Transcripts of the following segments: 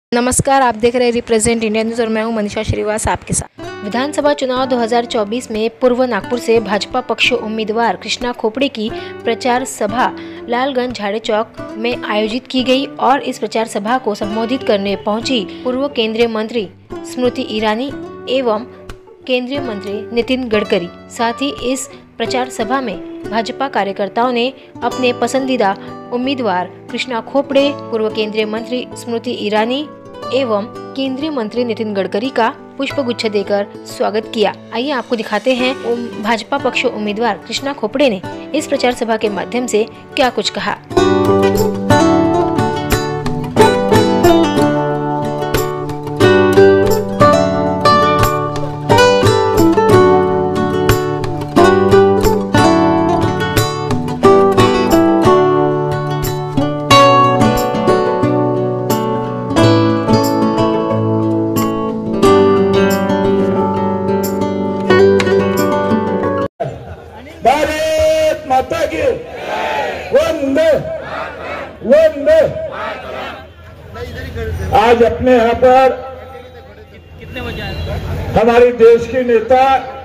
नमस्कार, आप देख रहे हैं रिप्रेजेंट इंडिया न्यूज़ और मैं हूं मनीषा श्रीवास आपके साथ। विधानसभा चुनाव 2024 में पूर्व नागपुर से भाजपा पक्ष उम्मीदवार कृष्णा खोपड़े की प्रचार सभा लालगंज झाड़े चौक में आयोजित की गई और इस प्रचार सभा को संबोधित करने पहुंची पूर्व केंद्रीय मंत्री स्मृति ईरानी एवं केंद्रीय मंत्री नितिन गडकरी। साथ ही इस प्रचार सभा में भाजपा कार्यकर्ताओं ने अपने पसंदीदा उम्मीदवार कृष्णा खोपड़े, पूर्व केंद्रीय मंत्री स्मृति ईरानी एवं केंद्रीय मंत्री नितिन गडकरी का पुष्पगुच्छ देकर स्वागत किया। आइए आपको दिखाते हैं भाजपा पक्ष उम्मीदवार कृष्णा खोपड़े ने इस प्रचार सभा के माध्यम से क्या कुछ कहा। भारत माता की वंदे वंदे। आज अपने यहाँ पर हमारी देश की नेता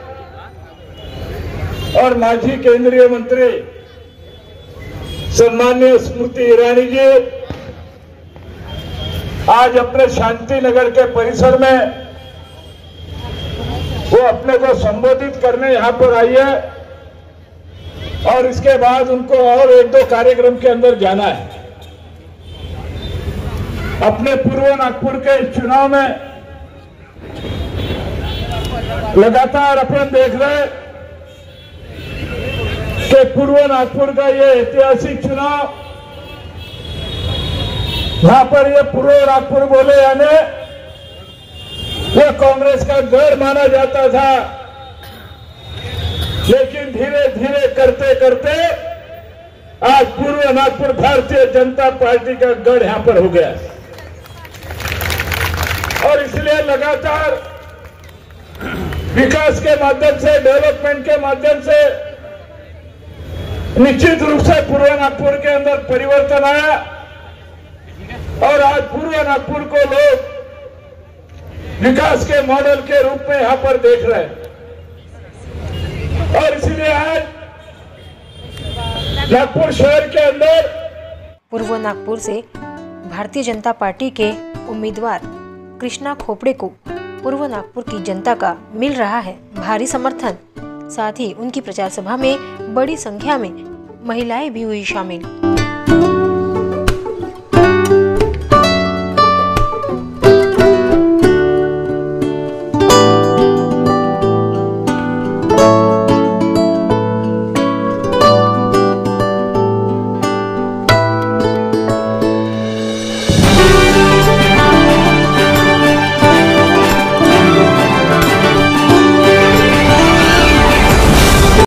और माजी केंद्रीय मंत्री सम्माननीय स्मृति ईरानी जी आज अपने शांति नगर के परिसर में वो अपने को संबोधित करने यहाँ पर आई है और इसके बाद उनको और एक दो कार्यक्रम के अंदर जाना है। अपने पूर्व नागपुर के इस चुनाव में लगातार अपन देख रहे कि पूर्व नागपुर का ये ऐतिहासिक चुनाव, यहां पर ये पूर्व नागपुर बोले यानी वो कांग्रेस का गढ़ माना जाता था, लेकिन धीरे धीरे करते करते आज पूर्व नागपुर भारतीय जनता पार्टी का गढ़ यहां पर हो गया और इसलिए लगातार विकास के माध्यम से, डेवलपमेंट के माध्यम से निश्चित रूप से पूर्व नागपुर के अंदर परिवर्तन आया और आज पूर्व नागपुर को लोग विकास के मॉडल के रूप में यहां पर देख रहे हैं और इसलिए आज नागपुर शहर के अंदर पूर्व नागपुर से भारतीय जनता पार्टी के उम्मीदवार कृष्णा खोपड़े को पूर्व नागपुर की जनता का मिल रहा है भारी समर्थन। साथ ही उनकी प्रचार सभा में बड़ी संख्या में महिलाएं भी हुई शामिल।